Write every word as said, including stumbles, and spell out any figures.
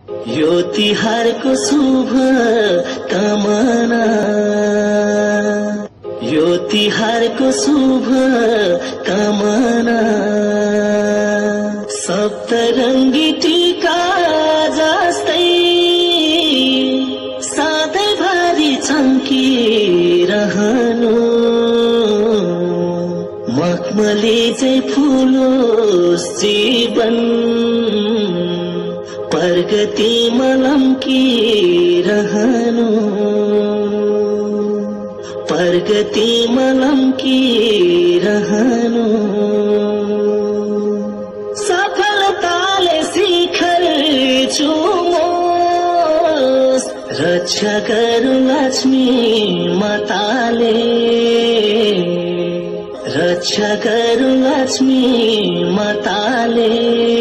यो तिहारको शुभ कामना, यो तिहारको शुभ कामना, सप्तरङ्गी टीका जस्तै सधैँभरि चम्किरहनु, मखमली चाहिँ फुलोस् जीवन, प्रगतिमा लम्किरहनु, प्रगतिमा लम्किरहनु, सफलताले शिखर छुमोस्, रक्षा गरौँ लक्ष्मी माताले, रक्षा गरौँ लक्ष्मी माताले।